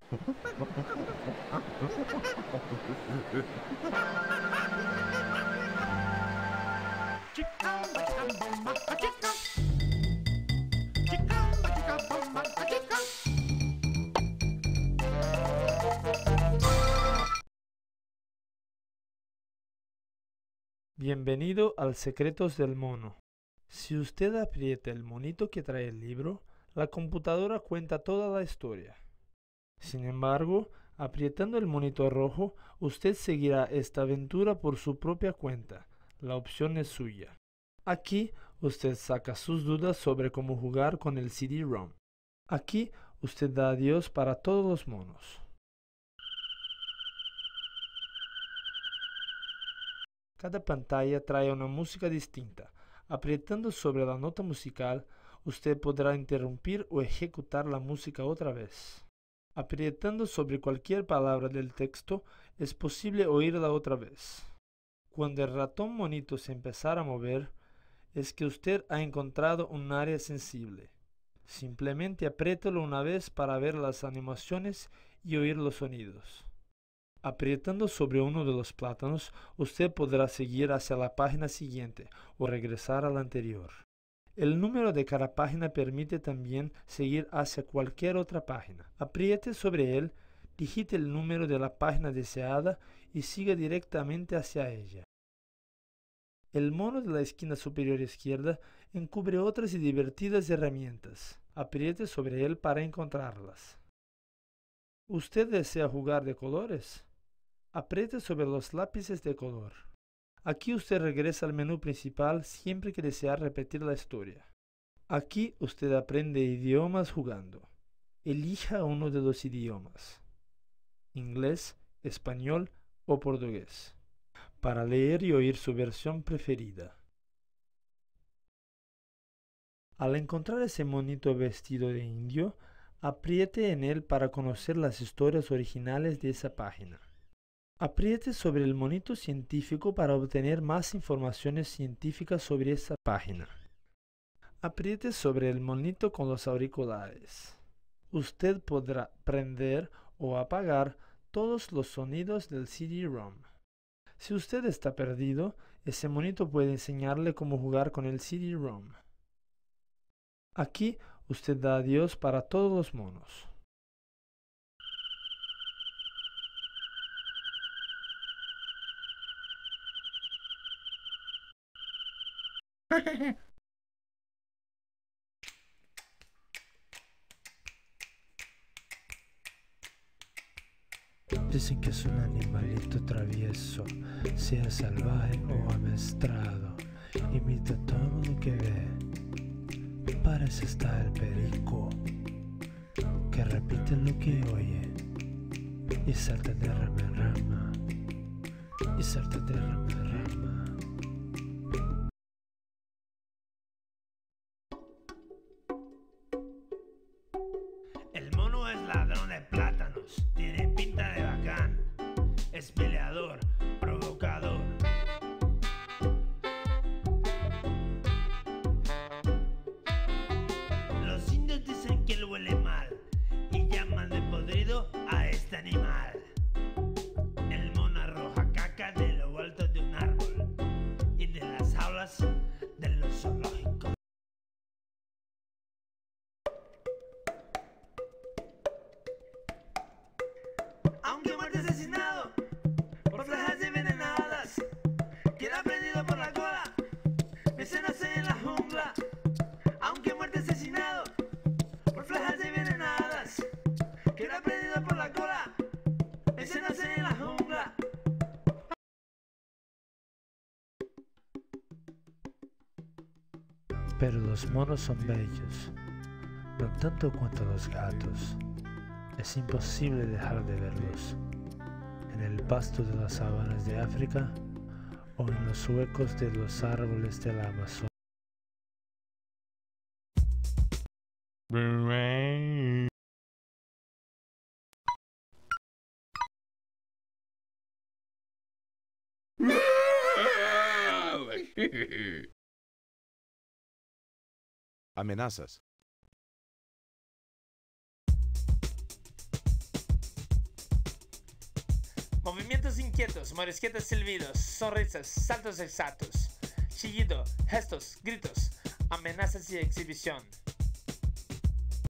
Bienvenido al Secretos del Mono. Si usted aprieta el monito que trae el libro, la computadora cuenta toda la historia. Sin embargo, apretando el monito rojo, usted seguirá esta aventura por su propia cuenta. La opción es suya. Aquí, usted saca sus dudas sobre cómo jugar con el CD-ROM. Aquí, usted da adiós para todos los monos. Cada pantalla trae una música distinta. Apretando sobre la nota musical, usted podrá interrumpir o ejecutar la música otra vez. Apretando sobre cualquier palabra del texto, es posible oírla otra vez. Cuando el ratón monito se empezara a mover, es que usted ha encontrado un área sensible. Simplemente apriételo una vez para ver las animaciones y oír los sonidos. Apretando sobre uno de los plátanos, usted podrá seguir hacia la página siguiente o regresar a la anterior. El número de cada página permite también seguir hacia cualquier otra página. Apriete sobre él, digite el número de la página deseada y siga directamente hacia ella. El mono de la esquina superior izquierda encubre otras y divertidas herramientas. Apriete sobre él para encontrarlas. ¿Usted desea jugar de colores? Apriete sobre los lápices de color. Aquí usted regresa al menú principal siempre que desea repetir la historia. Aquí usted aprende idiomas jugando. Elija uno de los idiomas: inglés, español o portugués, para leer y oír su versión preferida. Al encontrar ese monito vestido de indio, apriete en él para conocer las historias originales de esa página. Apriete sobre el monito científico para obtener más informaciones científicas sobre esa página. Apriete sobre el monito con los auriculares. Usted podrá prender o apagar todos los sonidos del CD-ROM. Si usted está perdido, ese monito puede enseñarle cómo jugar con el CD-ROM. Aquí usted da adiós para todos los monos. Dicen que es un animalito travieso, sea salvaje o amaestrado, imita todo lo que ve. Parece estar el perico, que repite lo que oye, y salta de rama en rama, y salta de rama en rama. El mono es ladrón de plátanos, tiene pinta de bacán, es peleador, provocador. Los indios dicen que él huele mal y llaman de podrido a este animal. El mono arroja caca de lo alto de un árbol y de las aulas de los zoológicos. Aunque muerte asesinado por flejas envenenadas, queda prendido por la cola, meciéndose en la jungla. Aunque muerte asesinado por flejas envenenadas, queda prendido por la cola, meciéndose en la jungla. Pero los monos son bellos, no tanto cuanto los gatos. Es imposible dejar de verlos en el pasto de las sabanas de África o en los huecos de los árboles de la Amazonia. Amenazas. Movimientos inquietos, morisquetes silbidos, sonrisas, saltos exactos, chillido, gestos, gritos, amenazas y exhibición.